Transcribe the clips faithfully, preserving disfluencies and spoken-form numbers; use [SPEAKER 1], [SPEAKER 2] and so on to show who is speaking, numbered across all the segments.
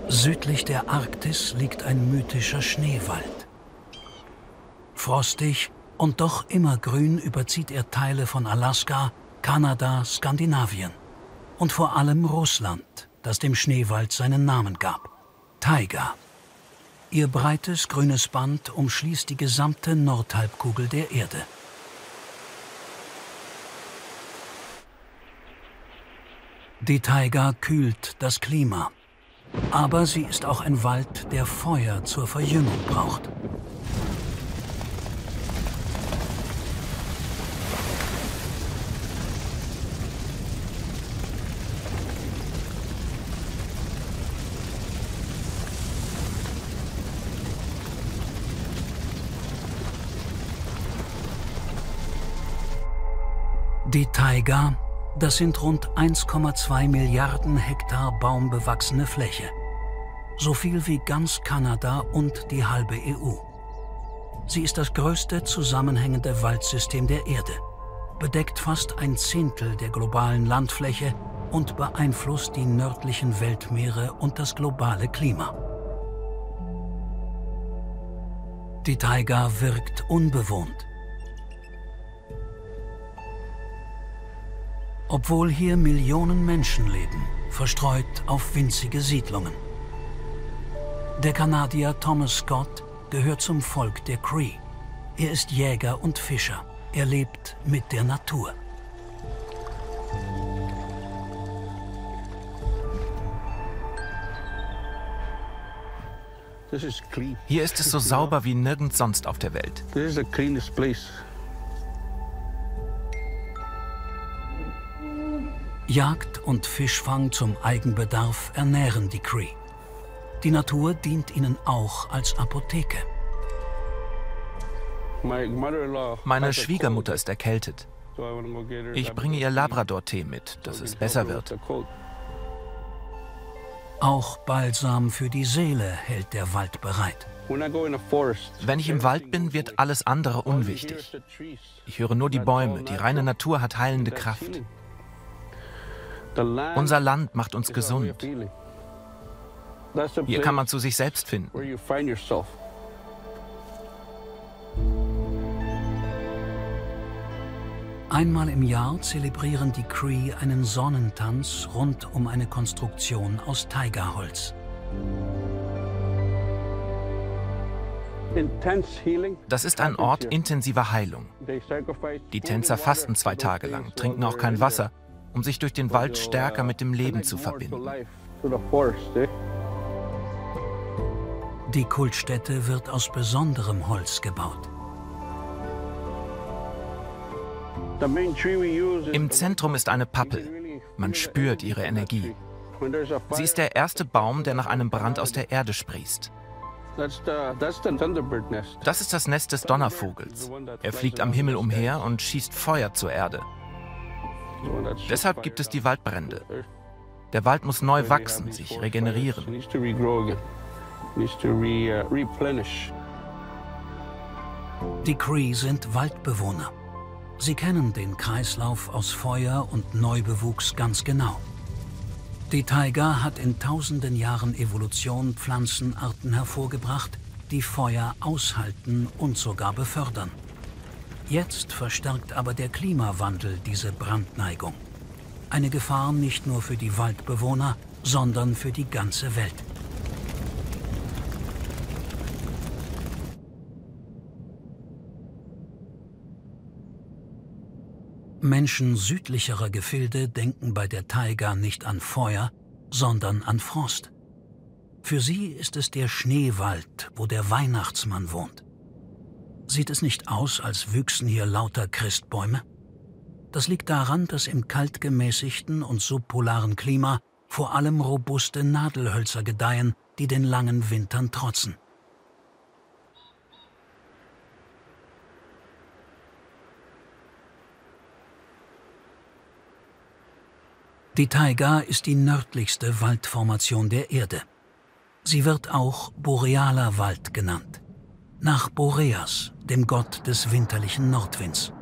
[SPEAKER 1] Südlich der Arktis liegt ein mythischer Schneewald. Frostig und doch immer grün überzieht er Teile von Alaska, Kanada, Skandinavien und vor allem Russland, das dem Schneewald seinen Namen gab: Taiga. Ihr breites grünes Band umschließt die gesamte Nordhalbkugel der Erde. Die Taiga kühlt das Klima, aber sie ist auch ein Wald, der Feuer zur Verjüngung braucht. Die Taiga, das sind rund eins Komma zwei Milliarden Hektar baumbewachsene Fläche. So viel wie ganz Kanada und die halbe E U. Sie ist das größte zusammenhängende Waldsystem der Erde, bedeckt fast ein Zehntel der globalen Landfläche und beeinflusst die nördlichen Weltmeere und das globale Klima. Die Taiga wirkt unbewohnt. Obwohl hier Millionen Menschen leben, verstreut auf winzige Siedlungen. Der Kanadier Thomas Scott gehört zum Volk der Cree. Er ist Jäger und Fischer. Er lebt mit der Natur.
[SPEAKER 2] Hier ist es so sauber wie nirgends sonst auf der Welt.
[SPEAKER 1] Jagd und Fischfang zum Eigenbedarf ernähren die Cree. Die Natur dient ihnen auch als Apotheke.
[SPEAKER 2] Meine Schwiegermutter ist erkältet. Ich bringe ihr Labrador-Tee mit, dass es besser wird.
[SPEAKER 1] Auch Balsam für die Seele hält der Wald bereit.
[SPEAKER 2] Wenn ich im Wald bin, wird alles andere unwichtig. Ich höre nur die Bäume. Die reine Natur hat heilende Kraft. Unser Land macht uns gesund. Hier kann man zu sich selbst finden.
[SPEAKER 1] Einmal im Jahr zelebrieren die Cree einen Sonnentanz rund um eine Konstruktion aus Taigaholz.
[SPEAKER 2] Das ist ein Ort intensiver Heilung. Die Tänzer fasten zwei Tage lang, trinken auch kein Wasser, um sich durch den Wald stärker mit dem Leben zu verbinden.
[SPEAKER 1] Die Kultstätte wird aus besonderem Holz gebaut.
[SPEAKER 2] Im Zentrum ist eine Pappel. Man spürt ihre Energie. Sie ist der erste Baum, der nach einem Brand aus der Erde sprießt. Das ist das Nest des Donnervogels. Er fliegt am Himmel umher und schießt Feuer zur Erde. Deshalb gibt es die Waldbrände. Der Wald muss neu wachsen, sich regenerieren.
[SPEAKER 1] Die Cree sind Waldbewohner. Sie kennen den Kreislauf aus Feuer und Neubewuchs ganz genau. Die Taiga hat in tausenden Jahren Evolution Pflanzenarten hervorgebracht, die Feuer aushalten und sogar befördern. Jetzt verstärkt aber der Klimawandel diese Brandneigung. Eine Gefahr nicht nur für die Waldbewohner, sondern für die ganze Welt. Menschen südlicherer Gefilde denken bei der Taiga nicht an Feuer, sondern an Frost. Für sie ist es der Schneewald, wo der Weihnachtsmann wohnt. Sieht es nicht aus, als wüchsen hier lauter Christbäume? Das liegt daran, dass im kalt gemäßigten und subpolaren Klima vor allem robuste Nadelhölzer gedeihen, die den langen Wintern trotzen. Die Taiga ist die nördlichste Waldformation der Erde. Sie wird auch Borealer Wald genannt, nach Boreas, dem Gott des winterlichen Nordwinds.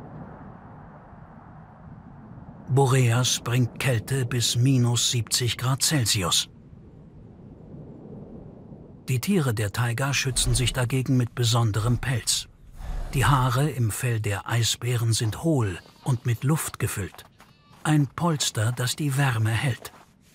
[SPEAKER 1] Boreas bringt Kälte bis minus siebzig Grad Celsius. Die Tiere der Taiga schützen sich dagegen mit besonderem Pelz. Die Haare im Fell der Eisbären sind hohl und mit Luft gefüllt. Ein Polster, das die Wärme hält.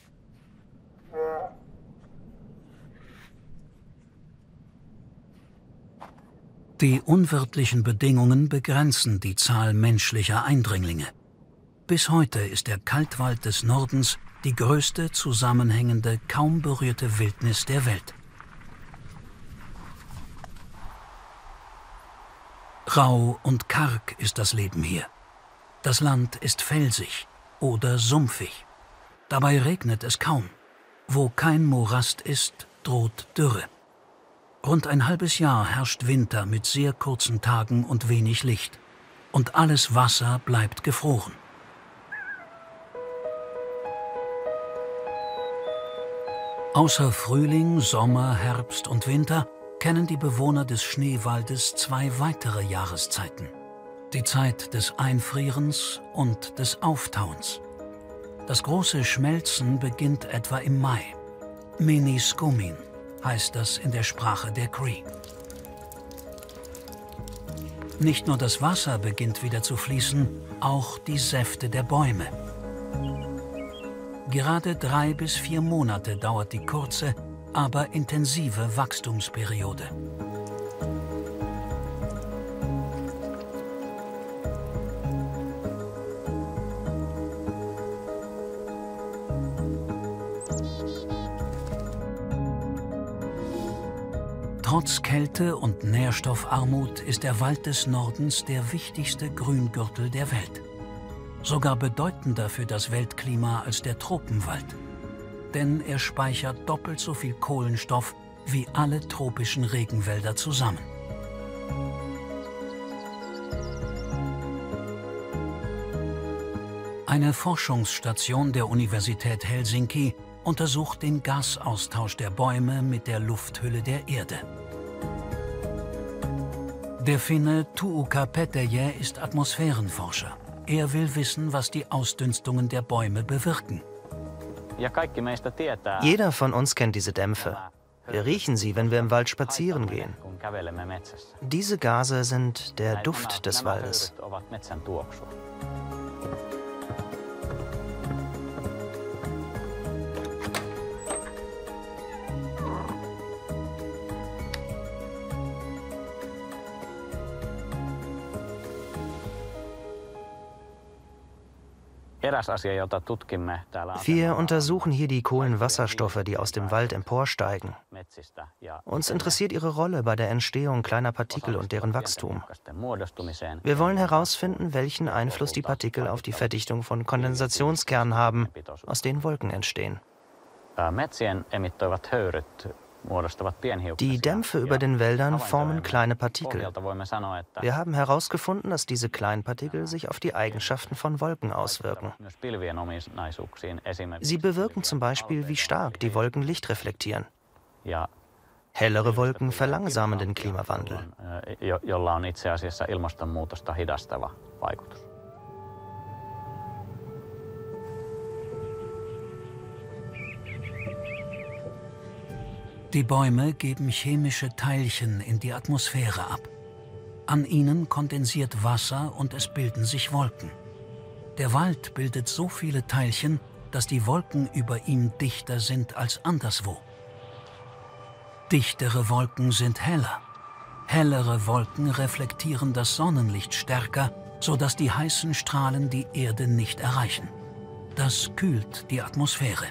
[SPEAKER 1] Die unwirtlichen Bedingungen begrenzen die Zahl menschlicher Eindringlinge. Bis heute ist der Kaltwald des Nordens die größte zusammenhängende, kaum berührte Wildnis der Welt. Rau und karg ist das Leben hier. Das Land ist felsig oder sumpfig. Dabei regnet es kaum. Wo kein Morast ist, droht Dürre. Rund ein halbes Jahr herrscht Winter mit sehr kurzen Tagen und wenig Licht. Und alles Wasser bleibt gefroren. Außer Frühling, Sommer, Herbst und Winter kennen die Bewohner des Schneewaldes zwei weitere Jahreszeiten. Die Zeit des Einfrierens und des Auftauens. Das große Schmelzen beginnt etwa im Mai. Meniskumin heißt das in der Sprache der Cree. Nicht nur das Wasser beginnt wieder zu fließen, auch die Säfte der Bäume. Gerade drei bis vier Monate dauert die kurze, aber intensive Wachstumsperiode. Trotz Kälte und Nährstoffarmut ist der Wald des Nordens der wichtigste Grüngürtel der Welt. Sogar bedeutender für das Weltklima als der Tropenwald. Denn er speichert doppelt so viel Kohlenstoff wie alle tropischen Regenwälder zusammen. Eine Forschungsstation der Universität Helsinki untersucht den Gasaustausch der Bäume mit der Lufthülle der Erde. Der Finne Tuukka Petäjä ist Atmosphärenforscher. Er will wissen, was die Ausdünstungen der Bäume bewirken.
[SPEAKER 3] Jeder von uns kennt diese Dämpfe. Wir riechen sie, wenn wir im Wald spazieren gehen. Diese Gase sind der Duft des Waldes. Wir untersuchen hier die Kohlenwasserstoffe, die aus dem Wald emporsteigen. Uns interessiert ihre Rolle bei der Entstehung kleiner Partikel und deren Wachstum. Wir wollen herausfinden, welchen Einfluss die Partikel auf die Verdichtung von Kondensationskernen haben, aus denen Wolken entstehen. Die Dämpfe über den Wäldern formen kleine Partikel. Wir haben herausgefunden, dass diese kleinen Partikel sich auf die Eigenschaften von Wolken auswirken. Sie bewirken zum Beispiel, wie stark die Wolken Licht reflektieren. Hellere Wolken verlangsamen den Klimawandel.
[SPEAKER 1] Die Bäume geben chemische Teilchen in die Atmosphäre ab. An ihnen kondensiert Wasser und es bilden sich Wolken. Der Wald bildet so viele Teilchen, dass die Wolken über ihm dichter sind als anderswo. Dichtere Wolken sind heller. Hellere Wolken reflektieren das Sonnenlicht stärker, sodass die heißen Strahlen die Erde nicht erreichen. Das kühlt die Atmosphäre.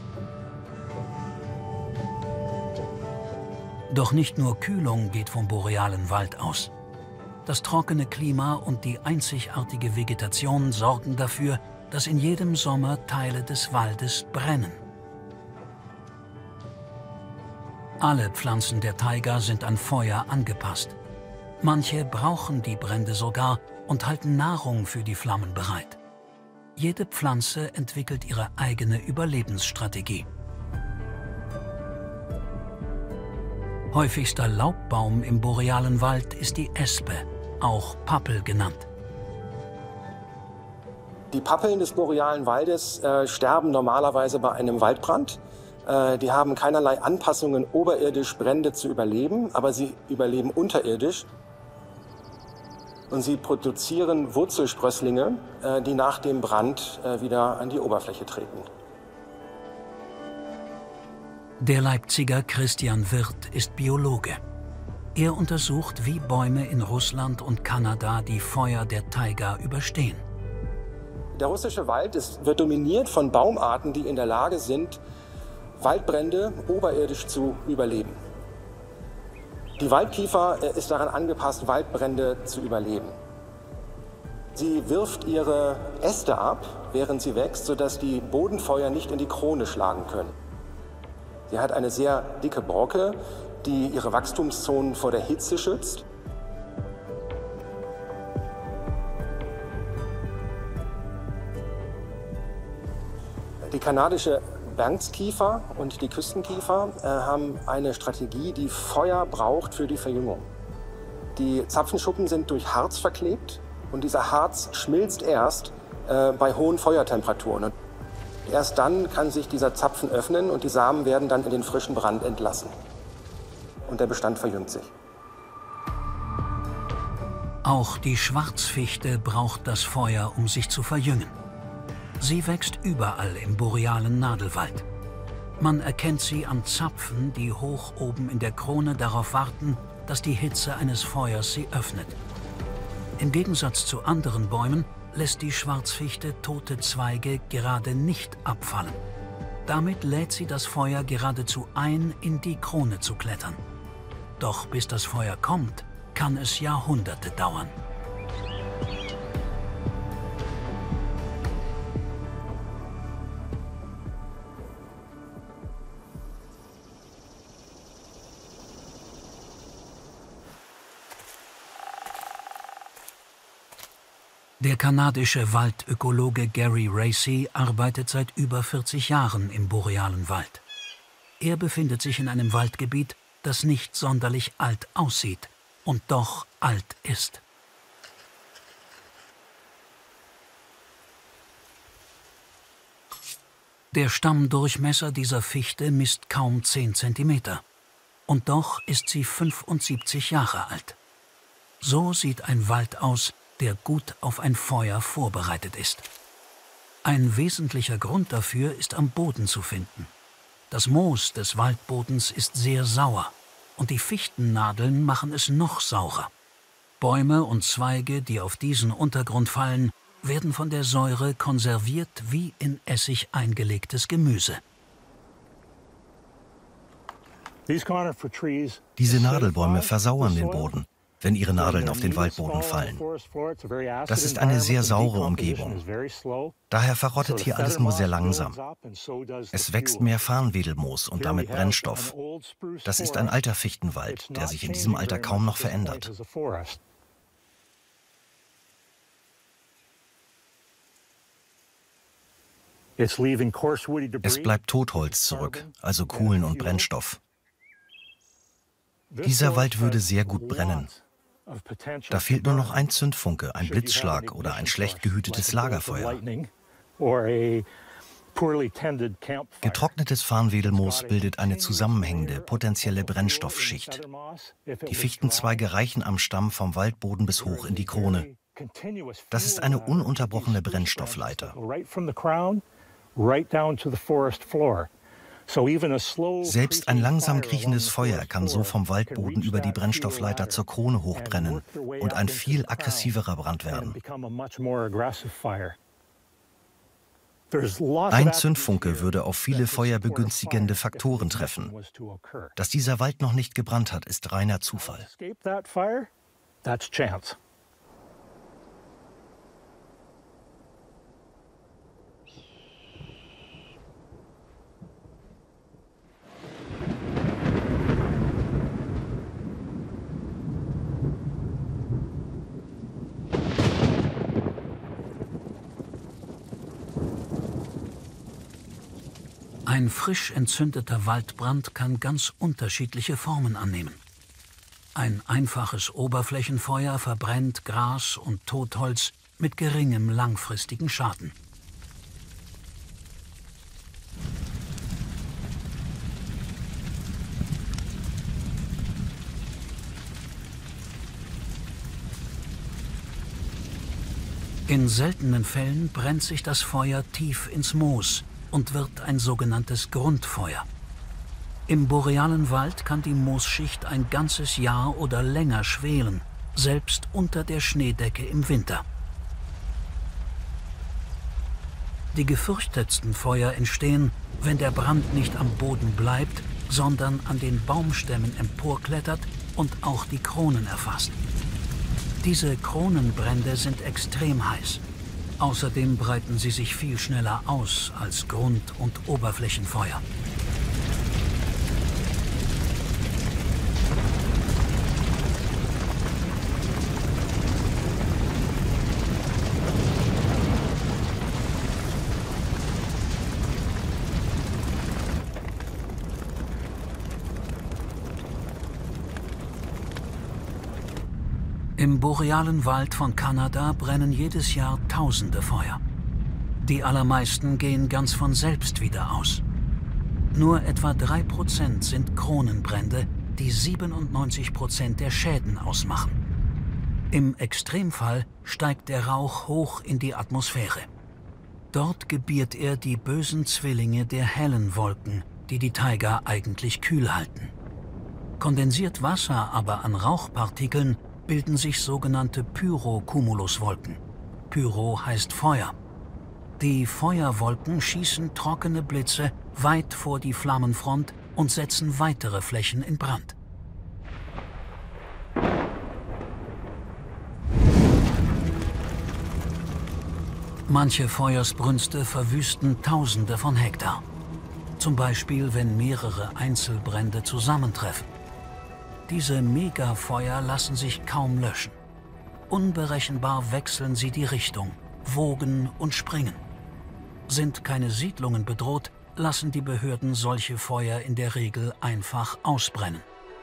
[SPEAKER 1] Doch nicht nur Kühlung geht vom borealen Wald aus. Das trockene Klima und die einzigartige Vegetation sorgen dafür, dass in jedem Sommer Teile des Waldes brennen. Alle Pflanzen der Taiga sind an Feuer angepasst. Manche brauchen die Brände sogar und halten Nahrung für die Flammen bereit. Jede Pflanze entwickelt ihre eigene Überlebensstrategie. Häufigster Laubbaum im borealen Wald ist die Espe, auch Pappel genannt.
[SPEAKER 4] Die Pappeln des borealen Waldes äh, sterben normalerweise bei einem Waldbrand. Die haben keinerlei Anpassungen, oberirdisch Brände zu überleben, aber sie überleben unterirdisch. Und sie produzieren Wurzelsprösslinge, die nach dem Brand wieder an die Oberfläche treten.
[SPEAKER 1] Der Leipziger Christian Wirth ist Biologe. Er untersucht, wie Bäume in Russland und Kanada die Feuer der Taiga überstehen.
[SPEAKER 4] Der russische Wald ist, wird dominiert von Baumarten, die in der Lage sind, Waldbrände oberirdisch zu überleben. Die Waldkiefer ist daran angepasst, Waldbrände zu überleben. Sie wirft ihre Äste ab, während sie wächst, sodass die Bodenfeuer nicht in die Krone schlagen können. Sie hat eine sehr dicke Borke, die ihre Wachstumszonen vor der Hitze schützt. Die kanadische Bergskiefer und die Küstenkiefer äh, haben eine Strategie, die Feuer braucht für die Verjüngung. Die Zapfenschuppen sind durch Harz verklebt und dieser Harz schmilzt erst äh, bei hohen Feuertemperaturen. Und erst dann kann sich dieser Zapfen öffnen und die Samen werden dann in den frischen Brand entlassen. Und der Bestand verjüngt sich.
[SPEAKER 1] Auch die Schwarzfichte braucht das Feuer, um sich zu verjüngen. Sie wächst überall im borealen Nadelwald. Man erkennt sie an Zapfen, die hoch oben in der Krone darauf warten, dass die Hitze eines Feuers sie öffnet. Im Gegensatz zu anderen Bäumen lässt die Schwarzfichte tote Zweige gerade nicht abfallen. Damit lädt sie das Feuer geradezu ein, in die Krone zu klettern. Doch bis das Feuer kommt, kann es Jahrhunderte dauern. Der kanadische Waldökologe Gary Racy arbeitet seit über vierzig Jahren im borealen Wald. Er befindet sich in einem Waldgebiet, das nicht sonderlich alt aussieht und doch alt ist. Der Stammdurchmesser dieser Fichte misst kaum zehn Zentimeter. Und doch ist sie fünfundsiebzig Jahre alt. So sieht ein Wald aus, der gut auf ein Feuer vorbereitet ist. Ein wesentlicher Grund dafür ist am Boden zu finden. Das Moos des Waldbodens ist sehr sauer und die Fichtennadeln machen es noch saurer. Bäume und Zweige, die auf diesen Untergrund fallen, werden von der Säure konserviert wie in Essig eingelegtes Gemüse.
[SPEAKER 5] Diese Nadelbäume versauern den Boden, wenn ihre Nadeln auf den Waldboden fallen. Das ist eine sehr saure Umgebung. Daher verrottet hier alles nur sehr langsam. Es wächst mehr Farnwedelmoos und damit Brennstoff. Das ist ein alter Fichtenwald, der sich in diesem Alter kaum noch verändert. Es bleibt Totholz zurück, also Kohlen und Brennstoff. Dieser Wald würde sehr gut brennen. Da fehlt nur noch ein Zündfunke, ein Blitzschlag oder ein schlecht gehütetes Lagerfeuer. Getrocknetes Farnwedelmoos bildet eine zusammenhängende, potenzielle Brennstoffschicht. Die Fichtenzweige reichen am Stamm vom Waldboden bis hoch in die Krone. Das ist eine ununterbrochene Brennstoffleiter. Selbst ein langsam kriechendes Feuer kann so vom Waldboden über die Brennstoffleiter zur Krone hochbrennen und ein viel aggressiverer Brand werden. Ein Zündfunke würde auf viele feuerbegünstigende Faktoren treffen. Dass dieser Wald noch nicht gebrannt hat, ist reiner Zufall.
[SPEAKER 1] Ein frisch entzündeter Waldbrand kann ganz unterschiedliche Formen annehmen. Ein einfaches Oberflächenfeuer verbrennt Gras und Totholz mit geringem langfristigen Schaden. In seltenen Fällen brennt sich das Feuer tief ins Moos und wird ein sogenanntes Grundfeuer. Im borealen Wald kann die Moosschicht ein ganzes Jahr oder länger schwelen, selbst unter der Schneedecke im Winter. Die gefürchtetsten Feuer entstehen, wenn der Brand nicht am Boden bleibt, sondern an den Baumstämmen emporklettert und auch die Kronen erfasst. Diese Kronenbrände sind extrem heiß. Außerdem breiten sie sich viel schneller aus als Grund- und Oberflächenfeuer. Im borealen Wald von Kanada brennen jedes Jahr tausende Feuer. Die allermeisten gehen ganz von selbst wieder aus. Nur etwa drei Prozent sind Kronenbrände, die siebenundneunzig Prozent der Schäden ausmachen. Im Extremfall steigt der Rauch hoch in die Atmosphäre. Dort gebiert er die bösen Zwillinge der hellen Wolken, die die Taiga eigentlich kühl halten. Kondensiert Wasser aber an Rauchpartikeln, bilden sich sogenannte Pyrocumuluswolken. Pyro heißt Feuer. Die Feuerwolken schießen trockene Blitze weit vor die Flammenfront und setzen weitere Flächen in Brand. Manche Feuersbrünste verwüsten Tausende von Hektar. Zum Beispiel, wenn mehrere Einzelbrände zusammentreffen. Diese Megafeuer lassen sich kaum löschen. Unberechenbar wechseln sie die Richtung, wogen und springen. Sind keine Siedlungen bedroht, lassen die Behörden solche Feuer in der Regel einfach ausbrennen.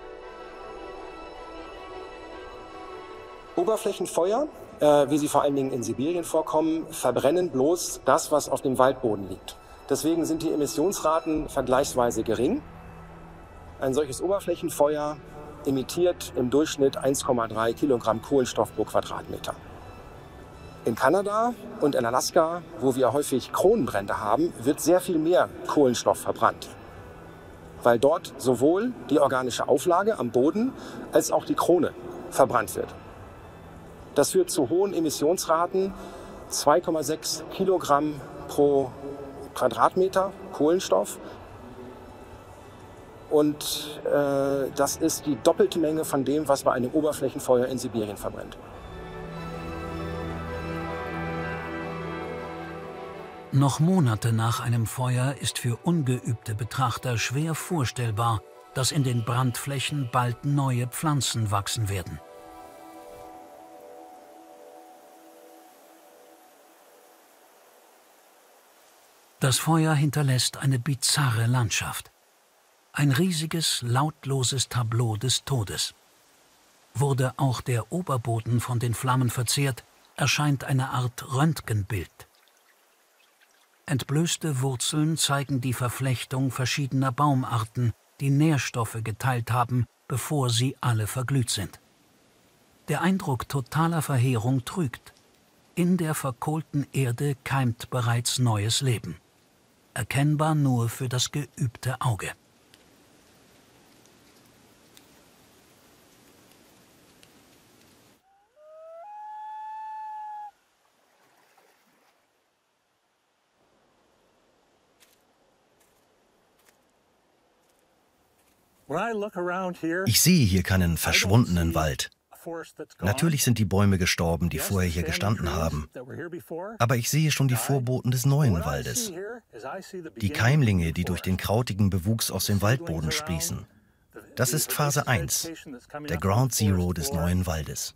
[SPEAKER 4] Oberflächenfeuer, äh, wie sie vor allen Dingen in Sibirien vorkommen, verbrennen bloß das, was auf dem Waldboden liegt. Deswegen sind die Emissionsraten vergleichsweise gering. Ein solches Oberflächenfeuer emittiert im Durchschnitt eins Komma drei Kilogramm Kohlenstoff pro Quadratmeter. In Kanada und in Alaska, wo wir häufig Kronenbrände haben, wird sehr viel mehr Kohlenstoff verbrannt, weil dort sowohl die organische Auflage am Boden als auch die Krone verbrannt wird. Das führt zu hohen Emissionsraten, zwei Komma sechs Kilogramm pro Quadratmeter Kohlenstoff. Und äh, das ist die doppelte Menge von dem, was bei einem Oberflächenfeuer in Sibirien verbrennt.
[SPEAKER 1] Noch Monate nach einem Feuer ist für ungeübte Betrachter schwer vorstellbar, dass in den Brandflächen bald neue Pflanzen wachsen werden. Das Feuer hinterlässt eine bizarre Landschaft. Ein riesiges, lautloses Tableau des Todes. Wurde auch der Oberboden von den Flammen verzehrt, erscheint eine Art Röntgenbild. Entblößte Wurzeln zeigen die Verflechtung verschiedener Baumarten, die Nährstoffe geteilt haben, bevor sie alle verglüht sind. Der Eindruck totaler Verheerung trügt. In der verkohlten Erde keimt bereits neues Leben. Erkennbar nur für das geübte Auge.
[SPEAKER 5] Ich sehe hier keinen verschwundenen Wald. Natürlich sind die Bäume gestorben, die vorher hier gestanden haben. Aber ich sehe schon die Vorboten des neuen Waldes. Die Keimlinge, die durch den krautigen Bewuchs aus dem Waldboden sprießen. Das ist Phase eins, der Ground Zero des neuen Waldes.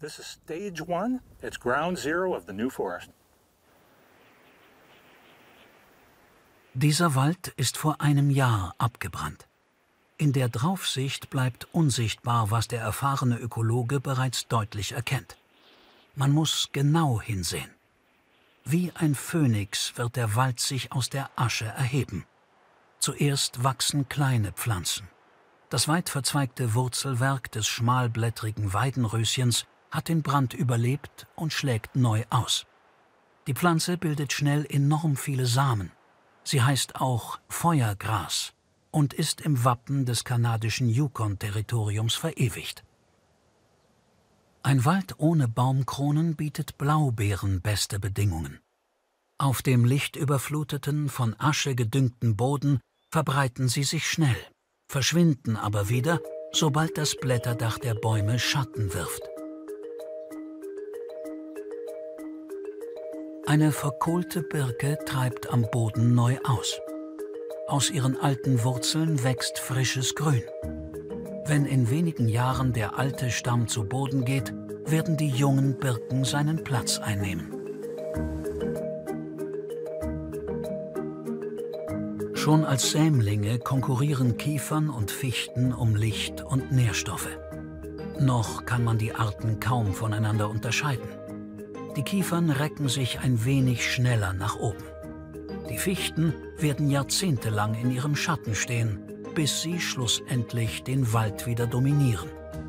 [SPEAKER 1] Dieser Wald ist vor einem Jahr abgebrannt. In der Draufsicht bleibt unsichtbar, was der erfahrene Ökologe bereits deutlich erkennt. Man muss genau hinsehen. Wie ein Phönix wird der Wald sich aus der Asche erheben. Zuerst wachsen kleine Pflanzen. Das weit verzweigte Wurzelwerk des schmalblättrigen Weidenröschens hat den Brand überlebt und schlägt neu aus. Die Pflanze bildet schnell enorm viele Samen. Sie heißt auch Feuergras und ist im Wappen des kanadischen Yukon-Territoriums verewigt. Ein Wald ohne Baumkronen bietet Blaubeeren beste Bedingungen. Auf dem lichtüberfluteten, von Asche gedüngten Boden verbreiten sie sich schnell, verschwinden aber wieder, sobald das Blätterdach der Bäume Schatten wirft. Eine verkohlte Birke treibt am Boden neu aus. Aus ihren alten Wurzeln wächst frisches Grün. Wenn in wenigen Jahren der alte Stamm zu Boden geht, werden die jungen Birken seinen Platz einnehmen. Schon als Sämlinge konkurrieren Kiefern und Fichten um Licht und Nährstoffe. Noch kann man die Arten kaum voneinander unterscheiden. Die Kiefern recken sich ein wenig schneller nach oben. Die Fichten werden jahrzehntelang in ihrem Schatten stehen, bis sie schlussendlich den Wald wieder dominieren.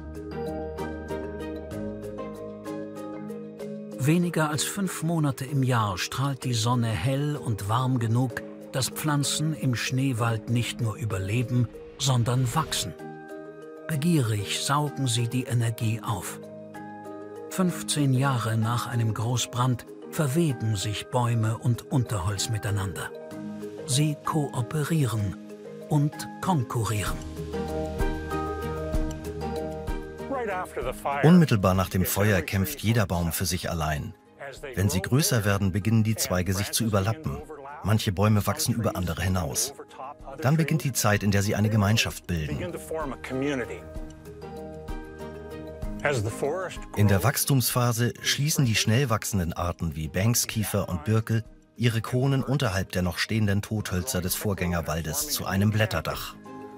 [SPEAKER 1] Weniger als fünf Monate im Jahr strahlt die Sonne hell und warm genug, dass Pflanzen im Schneewald nicht nur überleben, sondern wachsen. Begierig saugen sie die Energie auf. fünfzehn Jahre nach einem Großbrand verweben sich Bäume und Unterholz miteinander. Sie kooperieren und konkurrieren.
[SPEAKER 5] Unmittelbar nach dem Feuer kämpft jeder Baum für sich allein. Wenn sie größer werden, beginnen die Zweige sich zu überlappen. Manche Bäume wachsen über andere hinaus. Dann beginnt die Zeit, in der sie eine Gemeinschaft bilden. In der Wachstumsphase schließen die schnell wachsenden Arten wie Bankskiefer und Birke ihre Kronen unterhalb der noch stehenden Tothölzer des Vorgängerwaldes zu einem Blätterdach.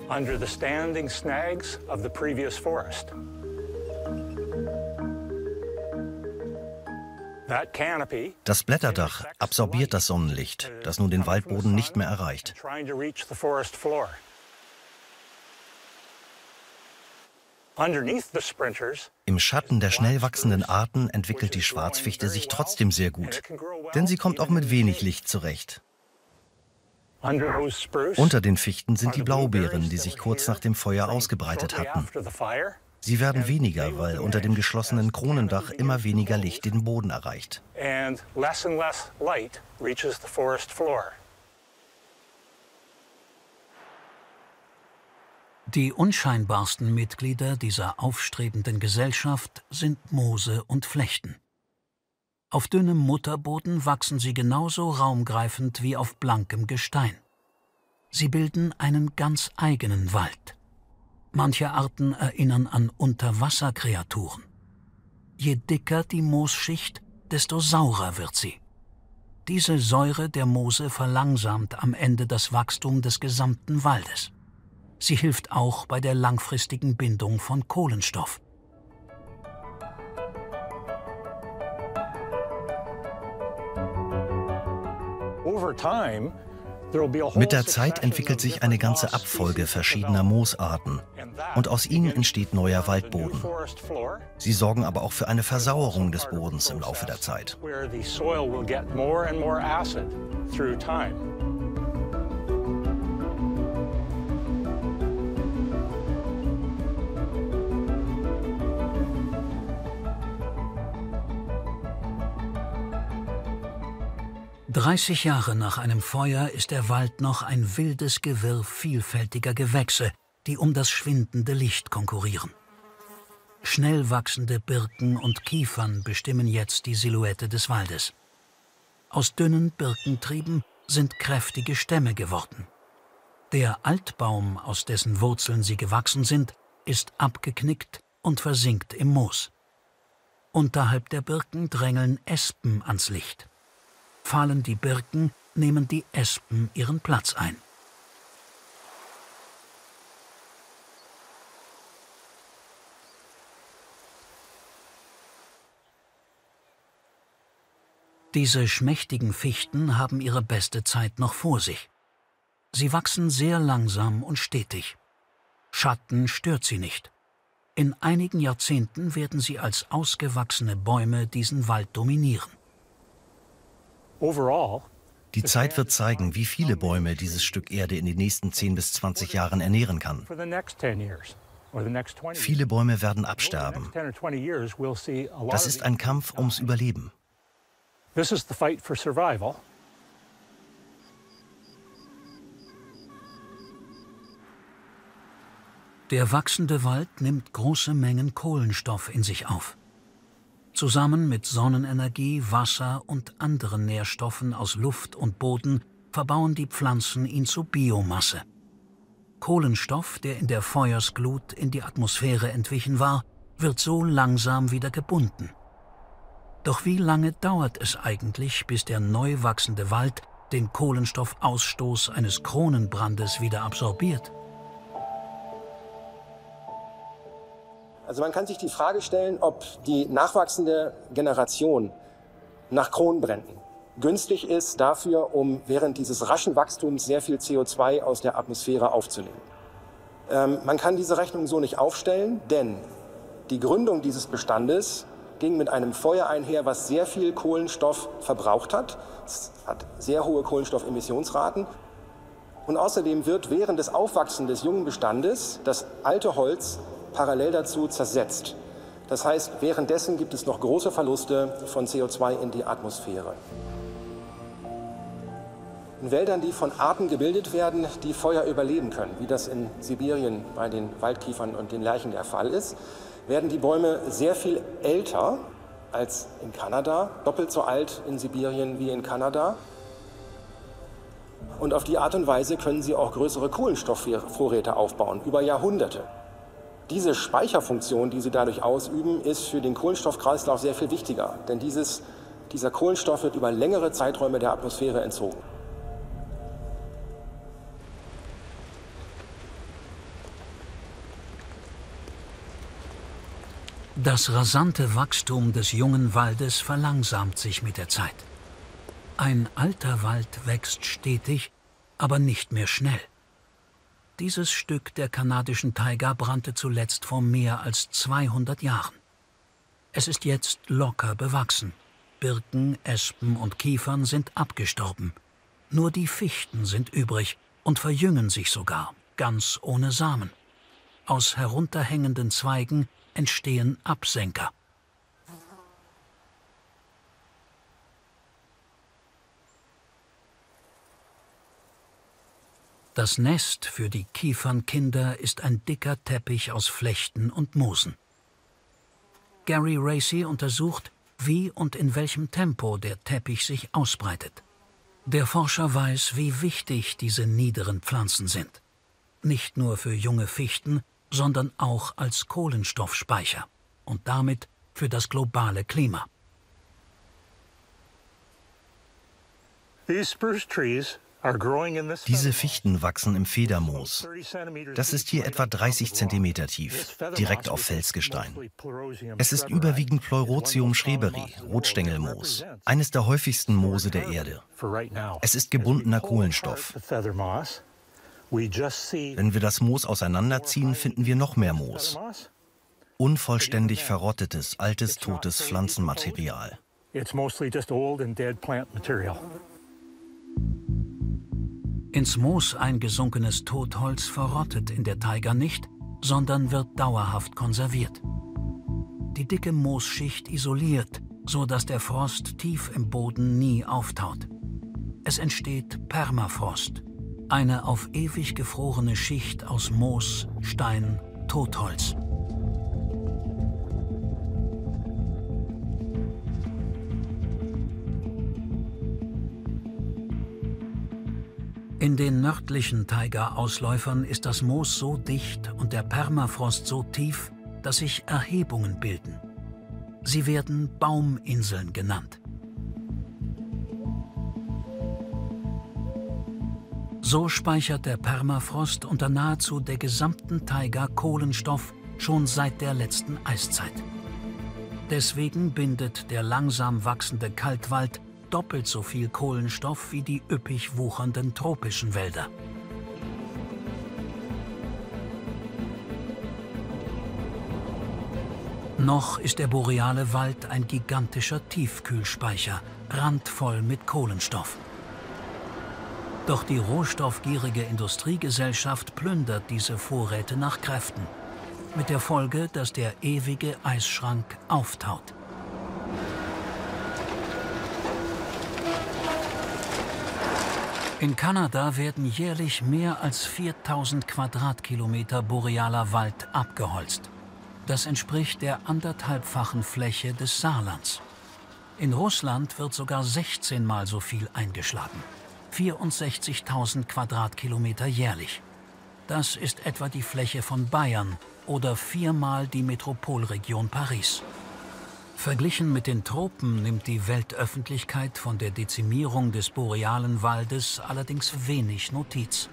[SPEAKER 5] Das Blätterdach absorbiert das Sonnenlicht, das nun den Waldboden nicht mehr erreicht. Im Schatten der schnell wachsenden Arten entwickelt die Schwarzfichte sich trotzdem sehr gut, denn sie kommt auch mit wenig Licht zurecht. Unter den Fichten sind die Blaubeeren, die sich kurz nach dem Feuer ausgebreitet hatten. Sie werden weniger, weil unter dem geschlossenen Kronendach immer weniger Licht den Boden erreicht.
[SPEAKER 1] Die unscheinbarsten Mitglieder dieser aufstrebenden Gesellschaft sind Moose und Flechten. Auf dünnem Mutterboden wachsen sie genauso raumgreifend wie auf blankem Gestein. Sie bilden einen ganz eigenen Wald. Manche Arten erinnern an Unterwasserkreaturen. Je dicker die Moosschicht, desto saurer wird sie. Diese Säure der Moose verlangsamt am Ende das Wachstum des gesamten Waldes. Sie hilft auch bei der langfristigen Bindung von Kohlenstoff.
[SPEAKER 5] Mit der Zeit entwickelt sich eine ganze Abfolge verschiedener Moosarten und aus ihnen entsteht neuer Waldboden. Sie sorgen aber auch für eine Versauerung des Bodens im Laufe der Zeit.
[SPEAKER 1] dreißig Jahre nach einem Feuer ist der Wald noch ein wildes Gewirr vielfältiger Gewächse, die um das schwindende Licht konkurrieren. Schnell wachsende Birken und Kiefern bestimmen jetzt die Silhouette des Waldes. Aus dünnen Birkentrieben sind kräftige Stämme geworden. Der Altbaum, aus dessen Wurzeln sie gewachsen sind, ist abgeknickt und versinkt im Moos. Unterhalb der Birken drängeln Espen ans Licht. Fallen die Birken, nehmen die Espen ihren Platz ein. Diese schmächtigen Fichten haben ihre beste Zeit noch vor sich. Sie wachsen sehr langsam und stetig. Schatten stört sie nicht. In einigen Jahrzehnten werden sie als ausgewachsene Bäume diesen Wald dominieren.
[SPEAKER 5] Die Zeit wird zeigen, wie viele Bäume dieses Stück Erde in den nächsten zehn bis zwanzig Jahren ernähren kann. Viele Bäume werden absterben. Das ist ein Kampf ums Überleben.
[SPEAKER 1] Der wachsende Wald nimmt große Mengen Kohlenstoff in sich auf. Zusammen mit Sonnenenergie, Wasser und anderen Nährstoffen aus Luft und Boden verbauen die Pflanzen ihn zu Biomasse. Kohlenstoff, der in der Feuersglut in die Atmosphäre entwichen war, wird so langsam wieder gebunden. Doch wie lange dauert es eigentlich, bis der neu wachsende Wald den Kohlenstoffausstoß eines Kronenbrandes wieder absorbiert?
[SPEAKER 4] Also man kann sich die Frage stellen, ob die nachwachsende Generation nach Kronenbränden günstig ist dafür, um während dieses raschen Wachstums sehr viel C O zwei aus der Atmosphäre aufzunehmen. Ähm, man kann diese Rechnung so nicht aufstellen, denn die Gründung dieses Bestandes ging mit einem Feuer einher, was sehr viel Kohlenstoff verbraucht hat. Es hat sehr hohe Kohlenstoffemissionsraten. Und außerdem wird während des Aufwachsens des jungen Bestandes das alte Holz parallel dazu zersetzt. Das heißt, währenddessen gibt es noch große Verluste von C O zwei in die Atmosphäre. In Wäldern, die von Arten gebildet werden, die Feuer überleben können, wie das in Sibirien bei den Waldkiefern und den Lärchen der Fall ist, werden die Bäume sehr viel älter als in Kanada, doppelt so alt in Sibirien wie in Kanada. Und auf die Art und Weise können sie auch größere Kohlenstoffvorräte aufbauen, über Jahrhunderte. Diese Speicherfunktion, die sie dadurch ausüben, ist für den Kohlenstoffkreislauf sehr viel wichtiger, denn dieses, dieser Kohlenstoff wird über längere Zeiträume der Atmosphäre entzogen.
[SPEAKER 1] Das rasante Wachstum des jungen Waldes verlangsamt sich mit der Zeit. Ein alter Wald wächst stetig, aber nicht mehr schnell. Dieses Stück der kanadischen Taiga brannte zuletzt vor mehr als zweihundert Jahren. Es ist jetzt locker bewachsen. Birken, Espen und Kiefern sind abgestorben. Nur die Fichten sind übrig und verjüngen sich sogar, ganz ohne Samen. Aus herunterhängenden Zweigen entstehen Absenker. Das Nest für die Kiefernkinder ist ein dicker Teppich aus Flechten und Moosen. Gary Racy untersucht, wie und in welchem Tempo der Teppich sich ausbreitet. Der Forscher weiß, wie wichtig diese niederen Pflanzen sind. Nicht nur für junge Fichten, sondern auch als Kohlenstoffspeicher und damit für das globale Klima.
[SPEAKER 5] Diese Fichten wachsen im Federmoos. Das ist hier etwa dreißig Zentimeter tief, direkt auf Felsgestein. Es ist überwiegend Pleurotium schreberi, Rotstängelmoos, eines der häufigsten Moose der Erde. Es ist gebundener Kohlenstoff. Wenn wir das Moos auseinanderziehen, finden wir noch mehr Moos. Unvollständig verrottetes, altes, totes Pflanzenmaterial.
[SPEAKER 1] Ins Moos eingesunkenes Totholz verrottet in der Taiga nicht, sondern wird dauerhaft konserviert. Die dicke Moosschicht isoliert, so dass der Frost tief im Boden nie auftaut. Es entsteht Permafrost, eine auf ewig gefrorene Schicht aus Moos, Stein, Totholz. In den nördlichen Taiga-Ausläufern ist das Moos so dicht und der Permafrost so tief, dass sich Erhebungen bilden. Sie werden Bauminseln genannt. So speichert der Permafrost unter nahezu der gesamten Taiga Kohlenstoff schon seit der letzten Eiszeit. Deswegen bindet der langsam wachsende Kaltwald doppelt so viel Kohlenstoff wie die üppig wuchernden tropischen Wälder. Noch ist der boreale Wald ein gigantischer Tiefkühlspeicher, randvoll mit Kohlenstoff. Doch die rohstoffgierige Industriegesellschaft plündert diese Vorräte nach Kräften, mit der Folge, dass der ewige Eisschrank auftaut. In Kanada werden jährlich mehr als viertausend Quadratkilometer borealer Wald abgeholzt. Das entspricht der anderthalbfachen Fläche des Saarlands. In Russland wird sogar sechzehn Mal so viel eingeschlagen. vierundsechzigtausend Quadratkilometer jährlich. Das ist etwa die Fläche von Bayern oder viermal die Metropolregion Paris. Verglichen mit den Tropen nimmt die Weltöffentlichkeit von der Dezimierung des borealen Waldes allerdings wenig Notiz.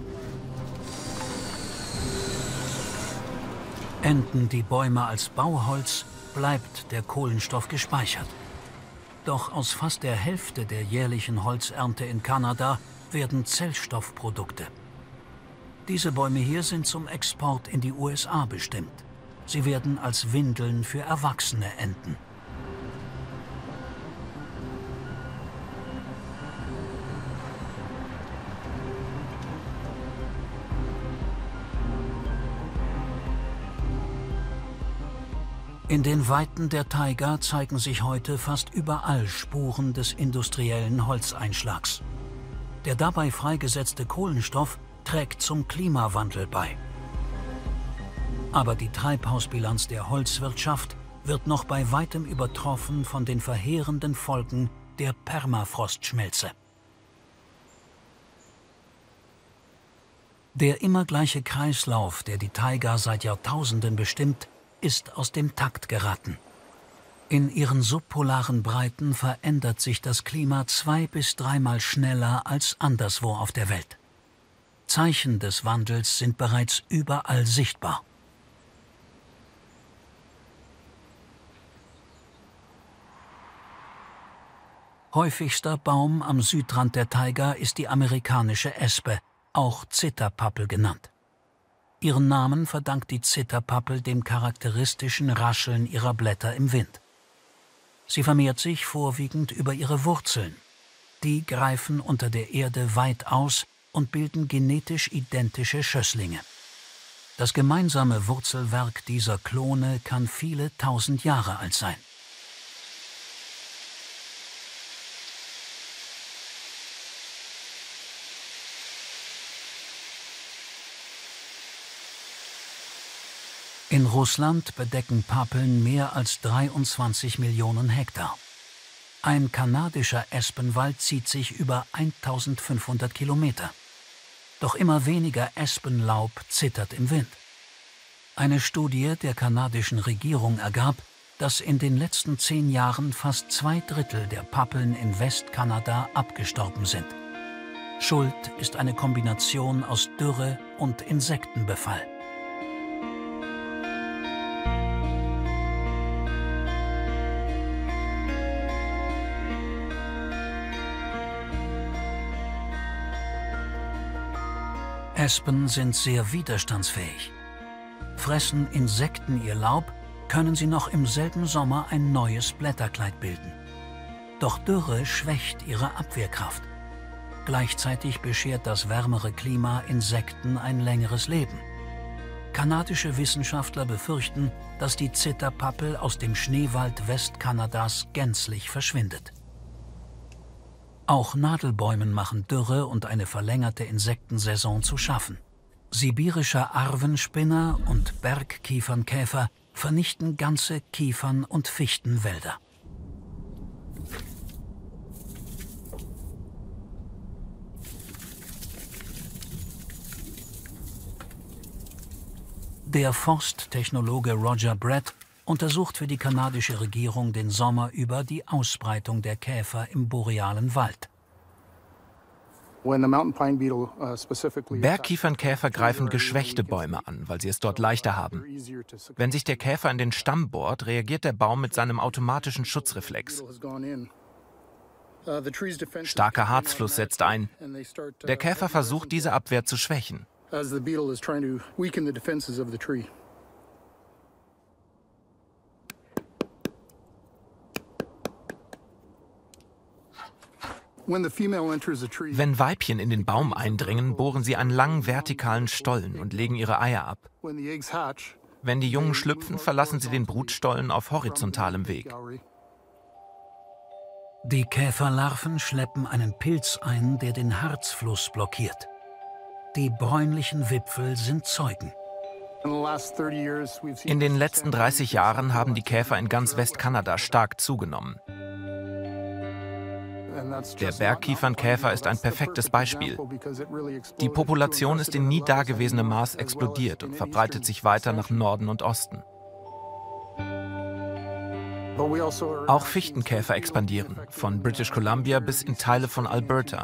[SPEAKER 1] Enden die Bäume als Bauholz, bleibt der Kohlenstoff gespeichert. Doch aus fast der Hälfte der jährlichen Holzernte in Kanada werden Zellstoffprodukte. Diese Bäume hier sind zum Export in die U S A bestimmt. Sie werden als Windeln für Erwachsene enden. In den Weiten der Taiga zeigen sich heute fast überall Spuren des industriellen Holzeinschlags. Der dabei freigesetzte Kohlenstoff trägt zum Klimawandel bei. Aber die Treibhausbilanz der Holzwirtschaft wird noch bei weitem übertroffen von den verheerenden Folgen der Permafrostschmelze. Der immer gleiche Kreislauf, der die Taiga seit Jahrtausenden bestimmt, ist aus dem Takt geraten. In ihren subpolaren Breiten verändert sich das Klima zwei- bis dreimal schneller als anderswo auf der Welt. Zeichen des Wandels sind bereits überall sichtbar. Häufigster Baum am Südrand der Taiga ist die amerikanische Espe, auch Zitterpappel genannt. Ihren Namen verdankt die Zitterpappel dem charakteristischen Rascheln ihrer Blätter im Wind. Sie vermehrt sich vorwiegend über ihre Wurzeln. Die greifen unter der Erde weit aus und bilden genetisch identische Schösslinge. Das gemeinsame Wurzelwerk dieser Klone kann viele tausend Jahre alt sein. In Russland bedecken Pappeln mehr als dreiundzwanzig Millionen Hektar. Ein kanadischer Espenwald zieht sich über eintausendfünfhundert Kilometer. Doch immer weniger Espenlaub zittert im Wind. Eine Studie der kanadischen Regierung ergab, dass in den letzten zehn Jahren fast zwei Drittel der Pappeln in Westkanada abgestorben sind. Schuld ist eine Kombination aus Dürre und Insektenbefall. Espen sind sehr widerstandsfähig. Fressen Insekten ihr Laub, können sie noch im selben Sommer ein neues Blätterkleid bilden. Doch Dürre schwächt ihre Abwehrkraft. Gleichzeitig beschert das wärmere Klima Insekten ein längeres Leben. Kanadische Wissenschaftler befürchten, dass die Zitterpappel aus dem Schneewald Westkanadas gänzlich verschwindet. Auch Nadelbäumen machen Dürre und eine verlängerte Insektensaison zu schaffen. Sibirischer Arvenspinner und Bergkiefernkäfer vernichten ganze Kiefern- und Fichtenwälder. Der Forsttechnologe Roger Brett untersucht für die kanadische Regierung den Sommer über die Ausbreitung der Käfer im borealen Wald.
[SPEAKER 2] Bergkiefernkäfer greifen geschwächte Bäume an, weil sie es dort leichter haben. Wenn sich der Käfer in den Stamm bohrt, reagiert der Baum mit seinem automatischen Schutzreflex. Starker Harzfluss setzt ein. Der Käfer versucht, diese Abwehr zu schwächen. Wenn Weibchen in den Baum eindringen, bohren sie einen langen vertikalen Stollen und legen ihre Eier ab. Wenn die Jungen schlüpfen, verlassen sie den Brutstollen auf horizontalem Weg.
[SPEAKER 1] Die Käferlarven schleppen einen Pilz ein, der den Harzfluss blockiert. Die bräunlichen Wipfel sind Zeugen.
[SPEAKER 2] In den letzten dreißig Jahren haben die Käfer in ganz Westkanada stark zugenommen. Der Bergkiefernkäfer ist ein perfektes Beispiel. Die Population ist in nie dagewesenem Maß explodiert und verbreitet sich weiter nach Norden und Osten. Auch Fichtenkäfer expandieren, von British Columbia bis in Teile von Alberta.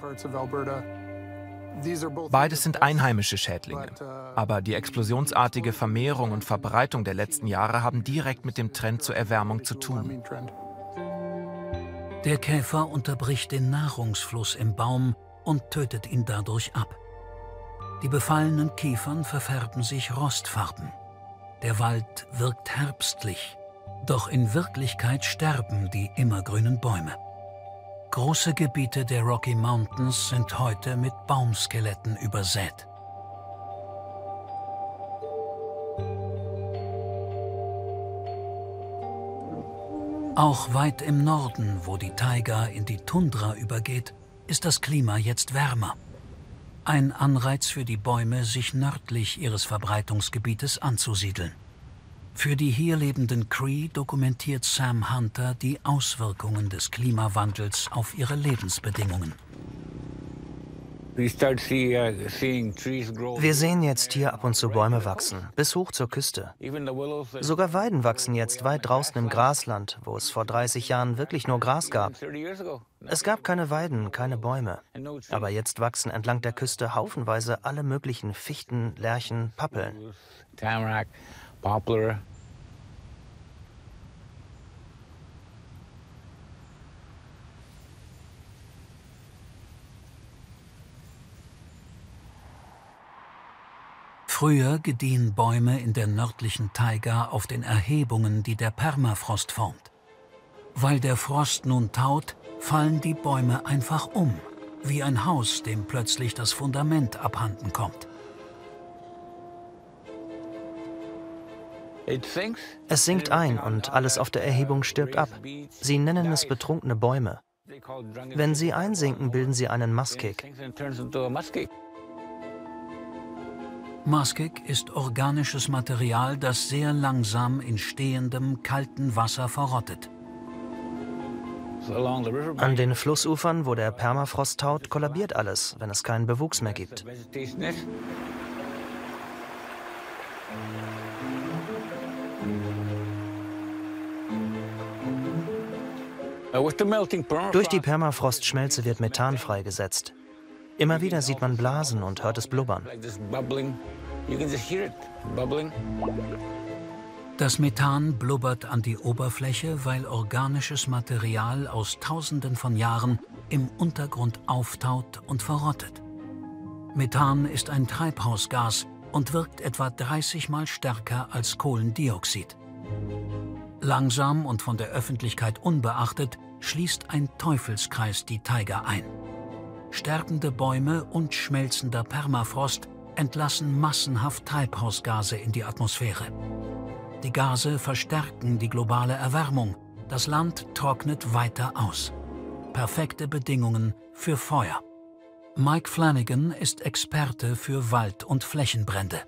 [SPEAKER 2] Beides sind einheimische Schädlinge, aber die explosionsartige Vermehrung und Verbreitung der letzten Jahre haben direkt mit dem Trend zur Erwärmung zu tun.
[SPEAKER 1] Der Käfer unterbricht den Nahrungsfluss im Baum und tötet ihn dadurch ab. Die befallenen Kiefern verfärben sich rostfarben. Der Wald wirkt herbstlich, doch in Wirklichkeit sterben die immergrünen Bäume. Große Gebiete der Rocky Mountains sind heute mit Baumskeletten übersät. Auch weit im Norden, wo die Taiga in die Tundra übergeht, ist das Klima jetzt wärmer. Ein Anreiz für die Bäume, sich nördlich ihres Verbreitungsgebietes anzusiedeln. Für die hier lebenden Cree dokumentiert Sam Hunter die Auswirkungen des Klimawandels auf ihre Lebensbedingungen.
[SPEAKER 3] Wir sehen jetzt hier ab und zu Bäume wachsen, bis hoch zur Küste. Sogar Weiden wachsen jetzt weit draußen im Grasland, wo es vor dreißig Jahren wirklich nur Gras gab. Es gab keine Weiden, keine Bäume. Aber jetzt wachsen entlang der Küste haufenweise alle möglichen Fichten, Lärchen, Pappeln.
[SPEAKER 6] Tamarack, Poplar.
[SPEAKER 1] Früher gediehen Bäume in der nördlichen Taiga auf den Erhebungen, die der Permafrost formt. Weil der Frost nun taut, fallen die Bäume einfach um, wie ein Haus, dem plötzlich das Fundament abhanden kommt.
[SPEAKER 3] Es sinkt ein und alles auf der Erhebung stirbt ab. Sie nennen es betrunkene Bäume. Wenn sie einsinken, bilden sie einen Muskeg.
[SPEAKER 1] Muskeg ist organisches Material, das sehr langsam in stehendem, kalten Wasser verrottet.
[SPEAKER 3] An den Flussufern, wo der Permafrost taut, kollabiert alles, wenn es keinen Bewuchs mehr gibt. Durch die Permafrostschmelze wird Methan freigesetzt. Immer wieder sieht man Blasen und hört es blubbern.
[SPEAKER 1] Das Methan blubbert an die Oberfläche, weil organisches Material aus Tausenden von Jahren im Untergrund auftaut und verrottet. Methan ist ein Treibhausgas und wirkt etwa dreißig Mal stärker als Kohlendioxid. Langsam und von der Öffentlichkeit unbeachtet schließt ein Teufelskreis die Taiga ein. Sterbende Bäume und schmelzender Permafrost entlassen massenhaft Treibhausgase in die Atmosphäre. Die Gase verstärken die globale Erwärmung. Das Land trocknet weiter aus. Perfekte Bedingungen für Feuer. Mike Flanagan ist Experte für Wald- und Flächenbrände.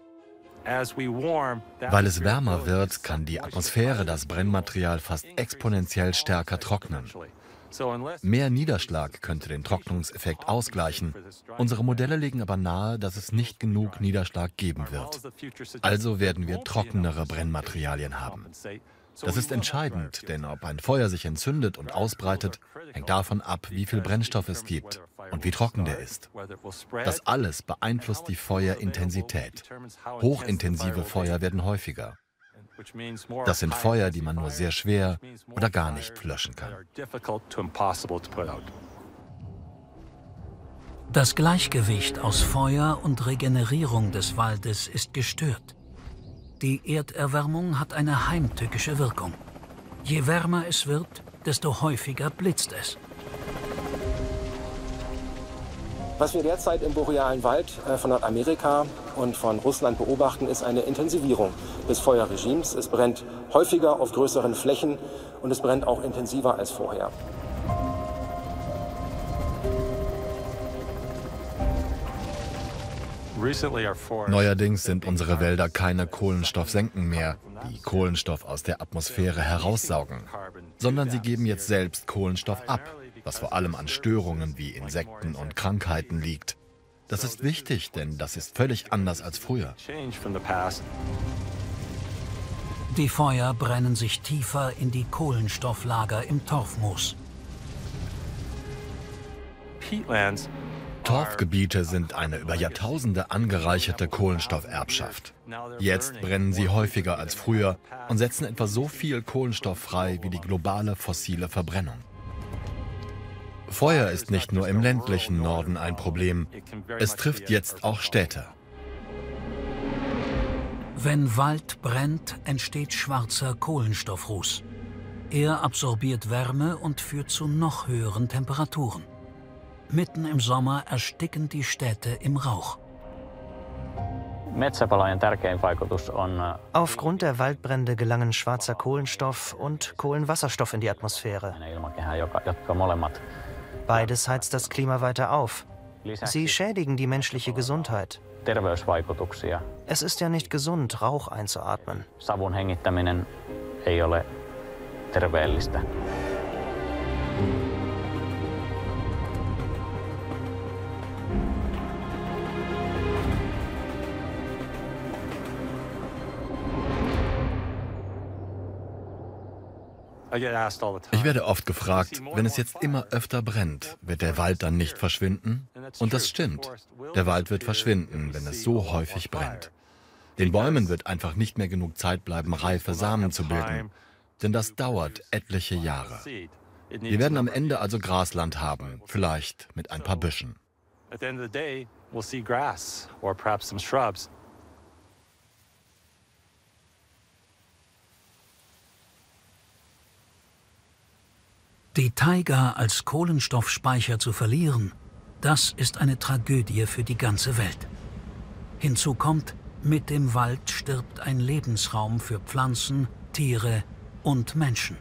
[SPEAKER 7] Weil es wärmer wird, kann die Atmosphäre das Brennmaterial fast exponentiell stärker trocknen. Mehr Niederschlag könnte den Trocknungseffekt ausgleichen. Unsere Modelle legen aber nahe, dass es nicht genug Niederschlag geben wird. Also werden wir trockenere Brennmaterialien haben. Das ist entscheidend, denn ob ein Feuer sich entzündet und ausbreitet, hängt davon ab, wie viel Brennstoff es gibt und wie trocken der ist. Das alles beeinflusst die Feuerintensität. Hochintensive Feuer werden häufiger. Das sind Feuer, die man nur sehr schwer oder gar nicht löschen kann.
[SPEAKER 1] Das Gleichgewicht aus Feuer und Regenerierung des Waldes ist gestört. Die Erderwärmung hat eine heimtückische Wirkung. Je wärmer es wird, desto häufiger blitzt es.
[SPEAKER 4] Was wir derzeit im borealen Wald von Nordamerika und von Russland beobachten, ist eine Intensivierung des Feuerregimes. Es brennt häufiger auf größeren Flächen und es brennt auch intensiver als vorher.
[SPEAKER 7] Neuerdings sind unsere Wälder keine Kohlenstoffsenken mehr, die Kohlenstoff aus der Atmosphäre heraussaugen, sondern sie geben jetzt selbst Kohlenstoff ab, was vor allem an Störungen wie Insekten und Krankheiten liegt. Das ist wichtig, denn das ist völlig anders als früher.
[SPEAKER 1] Die Feuer brennen sich tiefer in die Kohlenstofflager im Torfmoos.
[SPEAKER 7] Torfgebiete sind eine über Jahrtausende angereicherte Kohlenstofferbschaft. Jetzt brennen sie häufiger als früher und setzen etwa so viel Kohlenstoff frei wie die globale fossile Verbrennung. Feuer ist nicht nur im ländlichen Norden ein Problem, es trifft jetzt auch Städte.
[SPEAKER 1] Wenn Wald brennt, entsteht schwarzer Kohlenstoffruß. Er absorbiert Wärme und führt zu noch höheren Temperaturen. Mitten im Sommer ersticken die Städte im Rauch.
[SPEAKER 3] Aufgrund der Waldbrände gelangen schwarzer Kohlenstoff und Kohlenwasserstoff in die Atmosphäre. Beides heizt das Klima weiter auf. Sie schädigen die menschliche Gesundheit. Es ist ja nicht gesund, Rauch einzuatmen.
[SPEAKER 7] Ich werde oft gefragt, wenn es jetzt immer öfter brennt, wird der Wald dann nicht verschwinden? Und das stimmt. Der Wald wird verschwinden, wenn es so häufig brennt. Den Bäumen wird einfach nicht mehr genug Zeit bleiben, reife Samen zu bilden. Denn das dauert etliche Jahre. Wir werden am Ende also Grasland haben, vielleicht mit ein paar Büschen.
[SPEAKER 1] Die Taiga als Kohlenstoffspeicher zu verlieren, das ist eine Tragödie für die ganze Welt. Hinzu kommt, mit dem Wald stirbt ein Lebensraum für Pflanzen, Tiere und Menschen.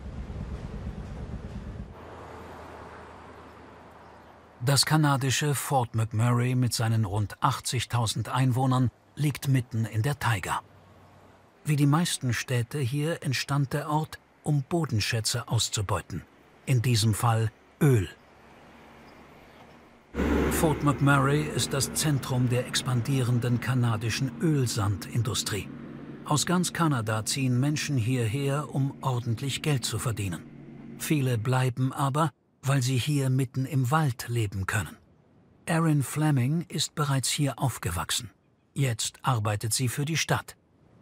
[SPEAKER 1] Das kanadische Fort McMurray mit seinen rund achtzigtausend Einwohnern liegt mitten in der Taiga. Wie die meisten Städte hier entstand der Ort, um Bodenschätze auszubeuten. In diesem Fall Öl. Fort McMurray ist das Zentrum der expandierenden kanadischen Ölsandindustrie. Aus ganz Kanada ziehen Menschen hierher, um ordentlich Geld zu verdienen. Viele bleiben aber, weil sie hier mitten im Wald leben können. Erin Fleming ist bereits hier aufgewachsen. Jetzt arbeitet sie für die Stadt.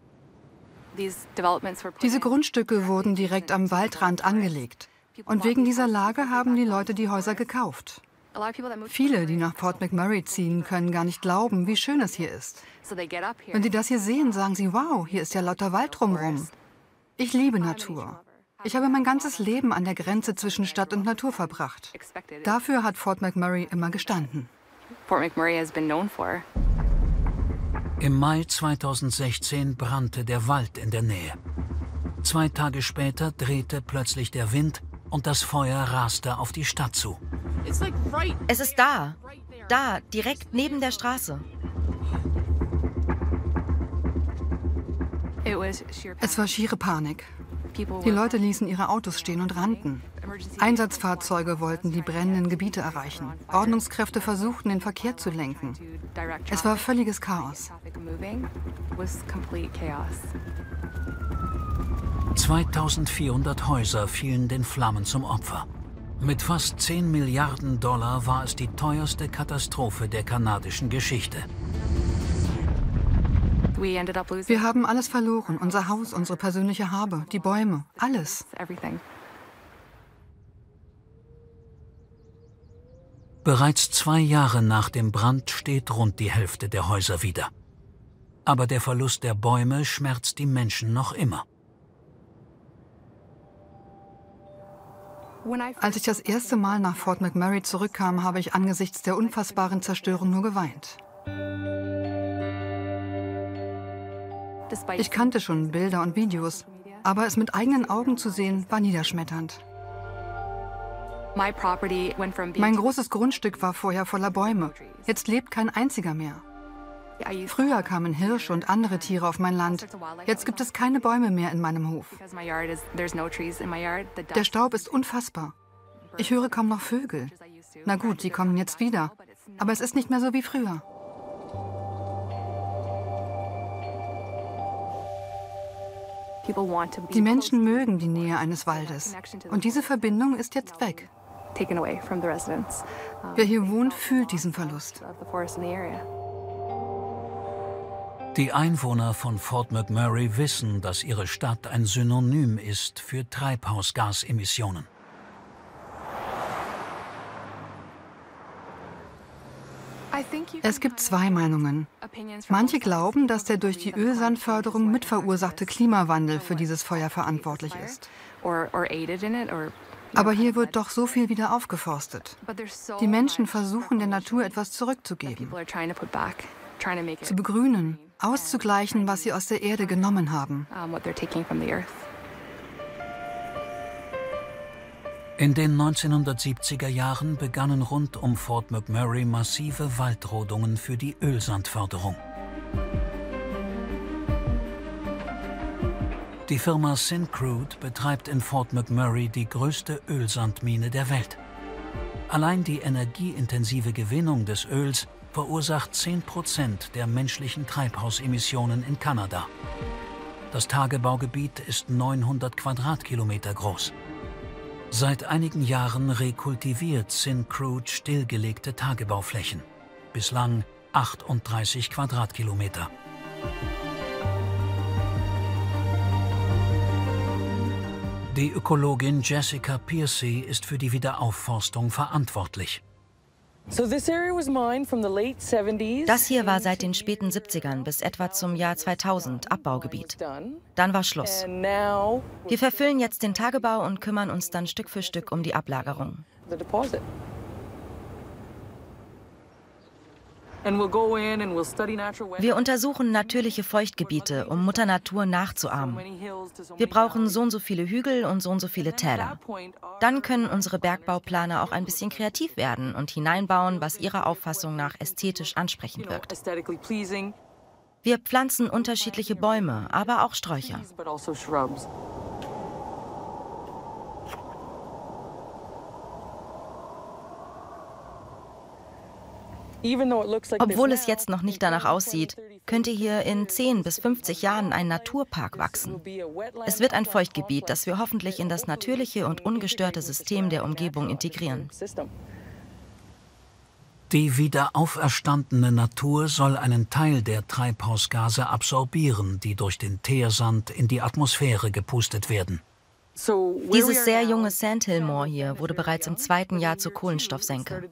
[SPEAKER 8] Diese Grundstücke wurden direkt am Waldrand angelegt. Und wegen dieser Lage haben die Leute die Häuser gekauft. Viele, die nach Fort McMurray ziehen, können gar nicht glauben, wie schön es hier ist. Wenn sie das hier sehen, sagen sie, wow, hier ist ja lauter Wald drumherum. Ich liebe Natur. Ich habe mein ganzes Leben an der Grenze zwischen Stadt und Natur verbracht. Dafür hat Fort McMurray immer gestanden.
[SPEAKER 1] Im Mai zweitausendsechzehn brannte der Wald in der Nähe. Zwei Tage später drehte plötzlich der Wind und das Feuer raste auf die Stadt zu.
[SPEAKER 9] Es ist da, da, direkt neben der Straße.
[SPEAKER 8] Es war schiere Panik. Die Leute ließen ihre Autos stehen und rannten. Einsatzfahrzeuge wollten die brennenden Gebiete erreichen. Ordnungskräfte versuchten, den Verkehr zu lenken. Es war völliges Chaos.
[SPEAKER 1] zweitausendvierhundert Häuser fielen den Flammen zum Opfer. Mit fast zehn Milliarden Dollar war es die teuerste Katastrophe der kanadischen Geschichte.
[SPEAKER 8] Wir haben alles verloren, unser Haus, unsere persönliche Habe, die Bäume, alles.
[SPEAKER 1] Bereits zwei Jahre nach dem Brand steht rund die Hälfte der Häuser wieder. Aber der Verlust der Bäume schmerzt die Menschen noch immer.
[SPEAKER 8] Als ich das erste Mal nach Fort McMurray zurückkam, habe ich angesichts der unfassbaren Zerstörung nur geweint. Ich kannte schon Bilder und Videos, aber es mit eigenen Augen zu sehen, war niederschmetternd. Mein großes Grundstück war vorher voller Bäume. Jetzt lebt kein einziger mehr. Früher kamen Hirsche und andere Tiere auf mein Land. Jetzt gibt es keine Bäume mehr in meinem Hof. Der Staub ist unfassbar. Ich höre kaum noch Vögel. Na gut, die kommen jetzt wieder. Aber es ist nicht mehr so wie früher. Die Menschen mögen die Nähe eines Waldes. Und diese Verbindung ist jetzt weg. Wer hier wohnt, fühlt diesen Verlust.
[SPEAKER 1] Die Einwohner von Fort McMurray wissen, dass ihre Stadt ein Synonym ist für Treibhausgasemissionen.
[SPEAKER 8] Es gibt zwei Meinungen. Manche glauben, dass der durch die Ölsandförderung mitverursachte Klimawandel für dieses Feuer verantwortlich ist. Aber hier wird doch so viel wieder aufgeforstet. Die Menschen versuchen, der Natur etwas zurückzugeben. Zu begrünen, auszugleichen, was sie aus der Erde genommen haben.
[SPEAKER 1] In den neunzehnhundertsiebziger Jahren begannen rund um Fort McMurray massive Waldrodungen für die Ölsandförderung. Die Firma Syncrude betreibt in Fort McMurray die größte Ölsandmine der Welt. Allein die energieintensive Gewinnung des Öls verursacht zehn Prozent der menschlichen Treibhausemissionen in Kanada. Das Tagebaugebiet ist neunhundert Quadratkilometer groß. Seit einigen Jahren rekultiviert Syncrude stillgelegte Tagebauflächen. Bislang achtunddreißig Quadratkilometer. Die Ökologin Jessica Piercy ist für die Wiederaufforstung verantwortlich.
[SPEAKER 10] Das hier war seit den späten siebzigern bis etwa zum Jahr zweitausend Abbaugebiet. Dann war Schluss. Wir verfüllen jetzt den Tagebau und kümmern uns dann Stück für Stück um die Ablagerung. Wir untersuchen natürliche Feuchtgebiete, um Mutter Natur nachzuahmen. Wir brauchen so und so viele Hügel und so und so viele Täler. Dann können unsere Bergbauplaner auch ein bisschen kreativ werden und hineinbauen, was ihrer Auffassung nach ästhetisch ansprechend wirkt. Wir pflanzen unterschiedliche Bäume, aber auch Sträucher. Obwohl es jetzt noch nicht danach aussieht, könnte hier in zehn bis fünfzig Jahren ein Naturpark wachsen. Es wird ein Feuchtgebiet, das wir hoffentlich in das natürliche und ungestörte System der Umgebung integrieren.
[SPEAKER 1] Die wiederauferstandene Natur soll einen Teil der Treibhausgase absorbieren, die durch den Teersand in die Atmosphäre gepustet werden.
[SPEAKER 10] Dieses sehr junge Sandhill Moor hier wurde bereits im zweiten Jahr zur Kohlenstoffsenke.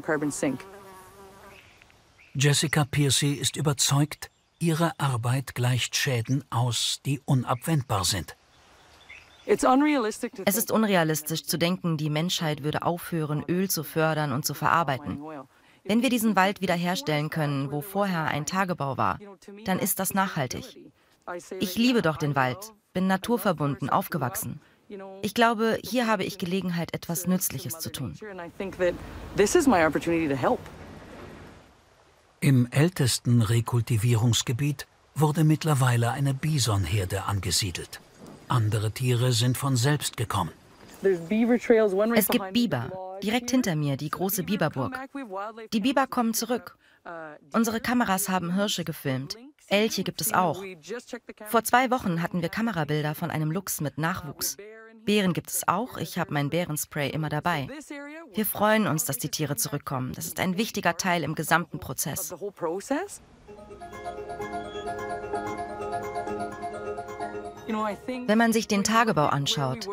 [SPEAKER 1] Jessica Piercy ist überzeugt, ihre Arbeit gleicht Schäden aus, die unabwendbar sind.
[SPEAKER 10] Es ist unrealistisch zu denken, die Menschheit würde aufhören, Öl zu fördern und zu verarbeiten. Wenn wir diesen Wald wiederherstellen können, wo vorher ein Tagebau war, dann ist das nachhaltig. Ich liebe doch den Wald, bin naturverbunden, aufgewachsen. Ich glaube, hier habe ich Gelegenheit, etwas Nützliches zu tun.
[SPEAKER 1] Im ältesten Rekultivierungsgebiet wurde mittlerweile eine Bisonherde angesiedelt. Andere Tiere sind von selbst gekommen.
[SPEAKER 10] Es gibt Biber, direkt hinter mir, die große Biberburg. Die Biber kommen zurück. Unsere Kameras haben Hirsche gefilmt. Elche gibt es auch. Vor zwei Wochen hatten wir Kamerabilder von einem Luchs mit Nachwuchs. Bären gibt es auch. Ich habe mein Bärenspray immer dabei. Wir freuen uns, dass die Tiere zurückkommen. Das ist ein wichtiger Teil im gesamten Prozess. Wenn man sich den Tagebau anschaut,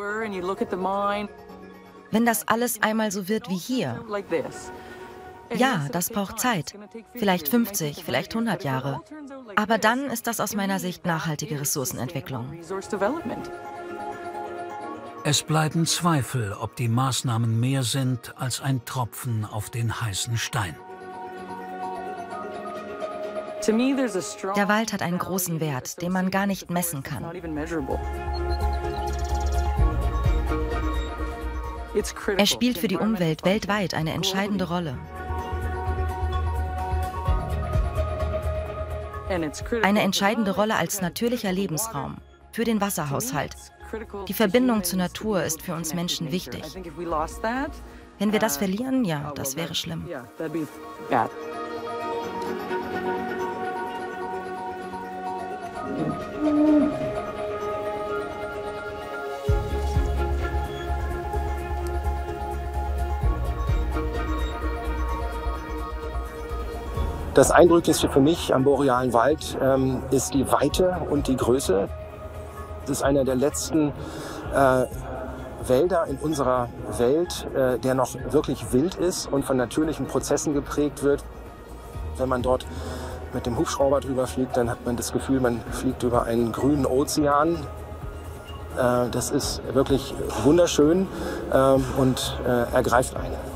[SPEAKER 10] wenn das alles einmal so wird wie hier, ja, das braucht Zeit. Vielleicht fünfzig, vielleicht hundert Jahre. Aber dann ist das aus meiner Sicht nachhaltige Ressourcenentwicklung.
[SPEAKER 1] Es bleiben Zweifel, ob die Maßnahmen mehr sind als ein Tropfen auf den heißen Stein.
[SPEAKER 10] Der Wald hat einen großen Wert, den man gar nicht messen kann. Er spielt für die Umwelt weltweit eine entscheidende Rolle. Eine entscheidende Rolle als natürlicher Lebensraum, für den Wasserhaushalt. Die Verbindung zur Natur ist für uns Menschen wichtig. Wenn wir das verlieren, ja, das wäre schlimm.
[SPEAKER 4] Das Eindrücklichste für mich am borealen Wald ähm, ist die Weite und die Größe. Das ist einer der letzten äh, Wälder in unserer Welt, äh, der noch wirklich wild ist und von natürlichen Prozessen geprägt wird. Wenn man dort mit dem Hubschrauber drüber fliegt, dann hat man das Gefühl, man fliegt über einen grünen Ozean. Äh, das ist wirklich wunderschön äh, und äh, ergreift einen.